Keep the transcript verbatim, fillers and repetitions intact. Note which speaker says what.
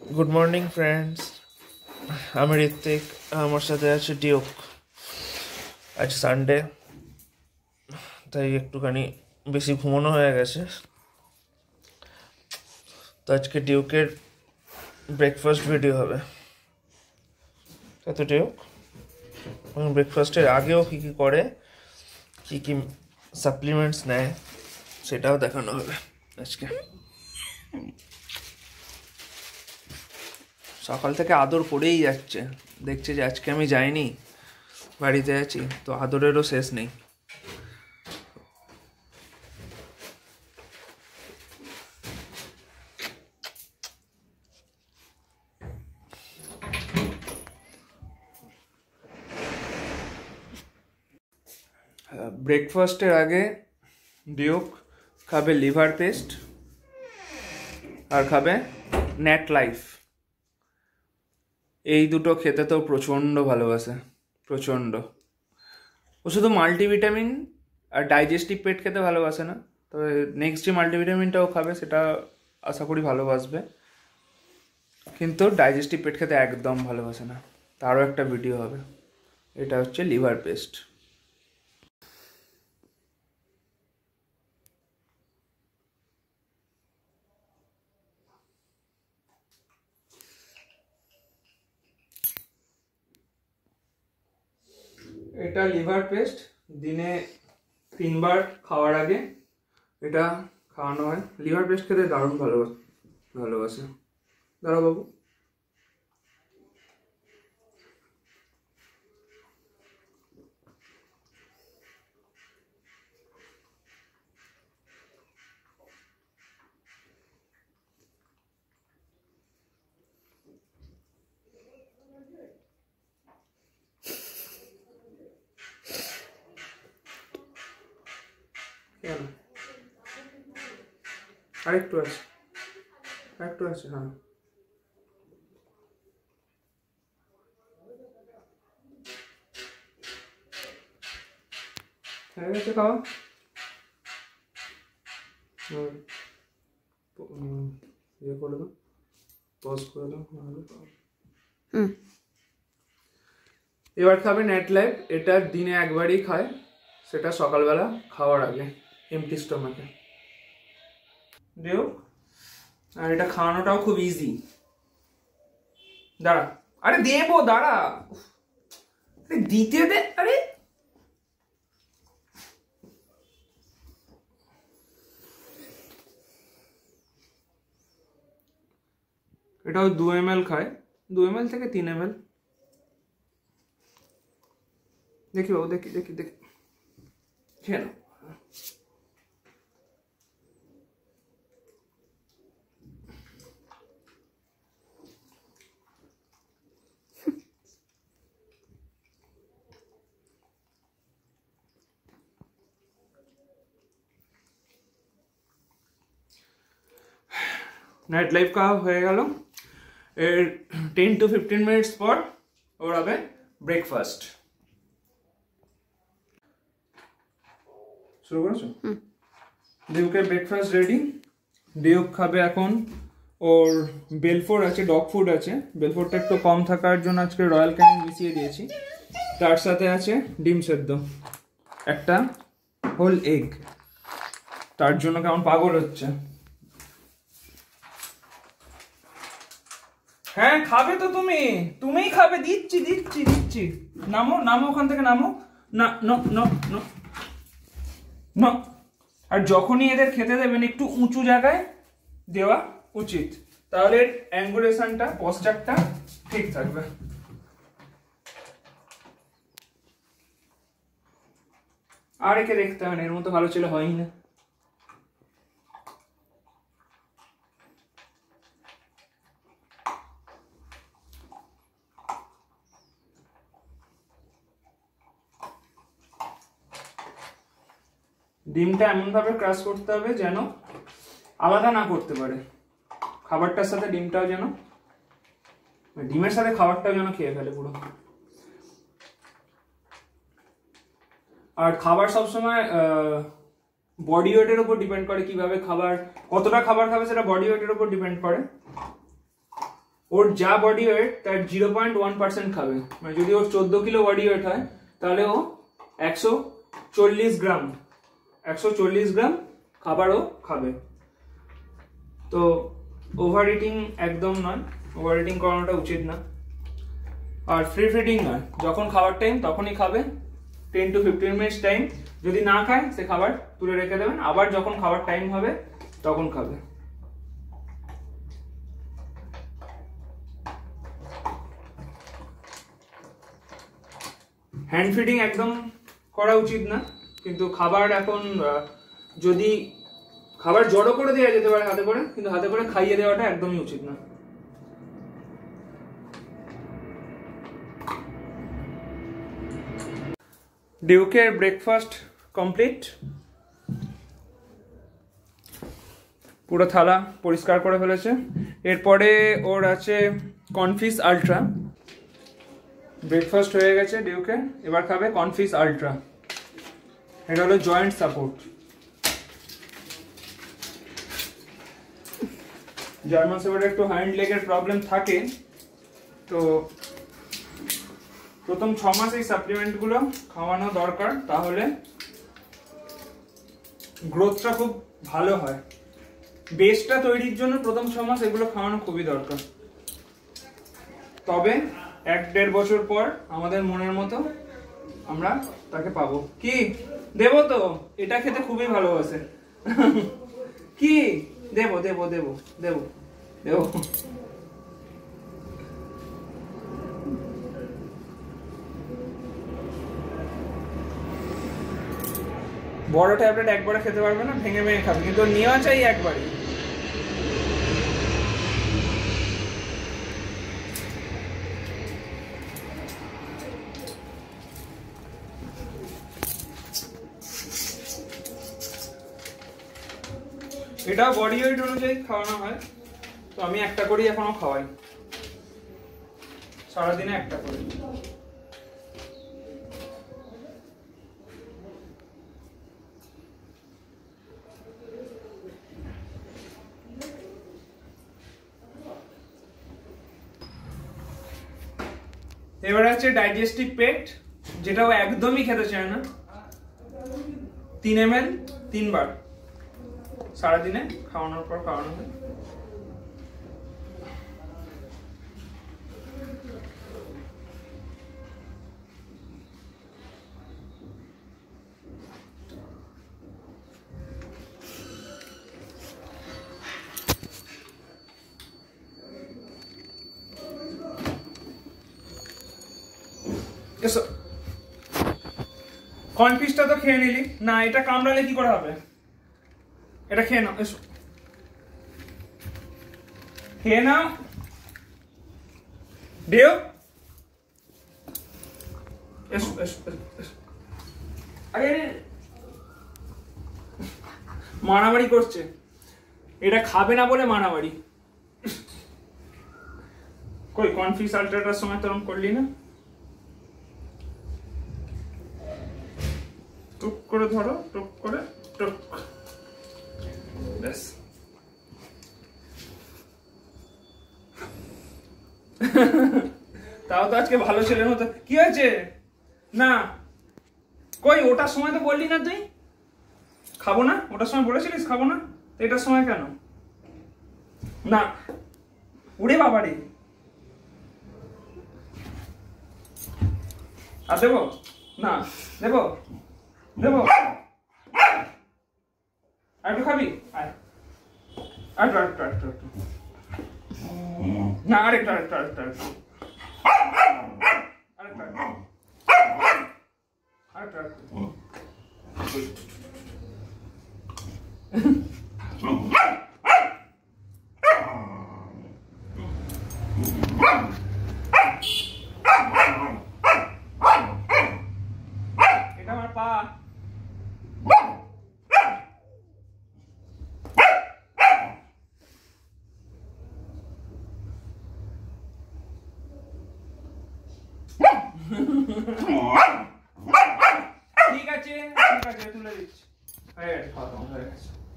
Speaker 1: Good morning friends, আমি ঋত্বিক। আমার সাথে আছে ডিউক। আজ সানডে, তাই একটুখানি বেশি ঘুমানো হয়ে গেছে। তো আজকে ডিউকের ব্রেকফাস্ট ভিডিও হবে। তো ডিউক ব্রেকফাস্টের আগেও কী কী করে, কী কী সাপ্লিমেন্টস নেয়, সেটাও দেখানো হবে আজকে। সকাল থেকে আদর করেই যাচ্ছে, দেখছে যে আজকে আমি যাইনি, বাড়িতে আছি, তো আদরেরও শেষ নেই। ব্রেকফাস্টের আগে ডিউক খাবে লিভার পেস্ট আর খাবে নেট লাইফ। এই দুটো খেতে তো প্রচণ্ড ভালোবাসে, প্রচণ্ড। ও শুধু মাল্টিভিটামিন আর ডাইজেস্টিভ পেট খেতে ভালোবাসে না, তবে নেক্সট যে মাল্টিভিটামিনটাও খাবে সেটা আশা করি ভালোবাসবে, কিন্তু ডাইজেস্টিভ পেট খেতে একদম ভালোবাসে না। তারও একটা ভিডিও হবে। এটা হচ্ছে লিভার পেস্ট। এটা লিভার পেস্ট দিনে তিনবার খাওয়ার আগে এটা খাওয়ানো হয়। লিভার পেস্ট খেতে দারুণ ভালোবাসে ভালোবাসে দাঁড়া বাবু। আরেকটু আছে, আরেকটু আছে, হ্যাঁ। হয়ে গেছে খাওয়া। ইয়ে করে দাও, পজ করে দাও। এবার খাবে নেট লাইফ। এটা দিনে একবারই খায়, সেটা সকালবেলা খাওয়ার আগে এমটি স্টমাকে দিও। আর এটা খাওয়ানোটাও খুব ইজি। দাঁড়া, আরে দেবো, দাঁড়া, আরে দিতে দে। আরে এটাও দু এম এল খায়, দু এম এল থেকে তিন এম এল। দেখি বাবু, দেখি দেখি দেখি খেয়ে নাও। নাইট লাইফ খাওয়া হয়ে গেল। এর টেন টু ফিফটিন মিনিটস পর ওর হবে ব্রেকফাস্ট। শুরু করেছো? ডিউকের ব্রেকফাস্ট রেডি। ডিউক খাবে এখন। ওর বেলফোর আছে, ডগ ফুড আছে। বেলফোরটা একটু কম থাকার জন্য আজকে রয়্যাল ক্যানিং মিশিয়ে দিয়েছি। তার সাথে আছে ডিম সেদ্ধ, একটা হোল এগ। তার জন্য কেমন পাগল হচ্ছে। হ্যাঁ খাবে তো, তুমি তুমিই খাবে। দিচ্ছি দিচ্ছি দিচ্ছি নামো নামো, ওখান থেকে নামো। না নো নো নো নো। আর যখনই এদের খেতে দেবেন একটু উঁচু জায়গায় দেওয়া উচিত, তাহলে অ্যাঙ্গুলেশনটা, পশ্চারটা ঠিক থাকবে। আর একে দেখতে হয় না, এর মতো ভালো ছিল হয়ই না। ডিমটা এমন ভাবে ক্রাশ করতে হবে যেন আলাদা না করতে পারে। খাবারটার সাথে ডিমটাও যেন, ডিমের সাথে খাবারটাও যেন খেয়ে ফেলে পুরো। আর খাবার সবসময় বডি ওয়েটের উপর ডিপেন্ড করে, কিভাবে খাবার, কতটা খাবার খাবে সেটা বডি ওয়েটের উপর ডিপেন্ড করে। ওর যা বডি ওয়েট তার জিরো পয়েন্ট ওয়ান পার্সেন্ট খাবে। মানে যদি ওর চোদ্দ কিলো বডি ওয়েট হয় তাহলে ও একশো চল্লিশ গ্রাম একশো চল্লিশ গ্রাম খাবারও খাবে। তো ওভার ইটিং একদম নয়, ওভার ইটিং করানোটা উচিত না। আর ফ্রি ফিডিং নয়, যখন খাবার টাইম তখনই খাবে, ten to fifteen minutes time. যদি না খায় সে খাবার তুলে রেখে দেবেন, আবার যখন খাবার টাইম হবে তখন খাবে। হ্যান্ড ফিডিং একদম করা উচিত না, কিন্তু খাবার এখন যদি খাবার জড়ো করে দেওয়া যেতে পারে হাতে করে, কিন্তু হাতে করে খাইয়ে দেওয়াটা একদমই উচিত না। ডিউকের ব্রেকফাস্ট কমপ্লিট, পুরো থালা পরিষ্কার করে ফেলেছে। এরপরে ওর আছে কনফিস আলট্রা। ব্রেকফাস্ট হয়ে গেছে ডিউকে, এবার খাবে কনফিস আলট্রা। এটা হলো জয়েন্ট সাপোর্ট। জার্মান শেফার্ডের একটু হাইন্ড লেগের প্রবলেম থাকে, তো প্রথম ছ মাস এই সাপ্লিমেন্টগুলো খাওয়ানো দরকার, তাহলে গ্রোথটা খুব ভালো হয়। বেসটা তৈরির জন্য প্রথম ছ মাস এগুলো খাওয়ানো খুবই দরকার। তবে এক দেড় বছর পর আমাদের মনের মতো আমরা তাকে পাবো। কি দেবো? তো এটা খেতে খুবই ভালোবাসে। কি দেবো দেবো দেবো দেবো দেবো বড় ট্যাবলেট একবারে খেতে পারবে না, ভেঙে ভেঙে খাবে, কিন্তু নেওয়া চাই একবারই। এটাও বডি ওয়েট অনুযায়ী খাওয়ানো হয়, তো আমি একটা করেই এখনো খাওয়াই, সারাদিনে একটা করে। এবারে আছে ডাইজেস্টিভ পেট, যেটাও একদমই খেতে চায় না। তিন এম এল তিনবার সারাদিনে খাওয়ানোর পর খাওয়ানো হয়। কনফিসটা তো খেয়ে নিলি না, এটা কামড়ালে কি করে হবে? এটা খেয়ে নাও, এসো খেয়ে নাও। দেও, এসো এসো এসো। আরে মারামারি করছে, এটা খাবে না বলে মারামারি। কই কনফিস আলট্রাটার সময় তরম করলি না? টুক করে ধরো, টুক করে টুক, ব্যাস। তাও তো আজকে ভালো ছেলের মতো। কি হয়েছে? না কই ওটার সময় তো বললি না তুই খাবো না, ওটার সময় বলেছিলিস খাবো না, এটার সময় কেন? না উড়ে বাবারে, আর দেবো না? দেবো দেবো, আর একটু খাবি? আয় আরেকটু আরেকটু আরেকটু আরেকটু না, আরেকটু আরেকটু আরেকটু আরেকটু আরেকটু আরেকটু আরেকটু এটা আমার পা। ঠিক আছে ঠিক আছে তুলে দিচ্ছি। হয়ে গেছে, খাওয়া দাওয়া হয়ে গেছে।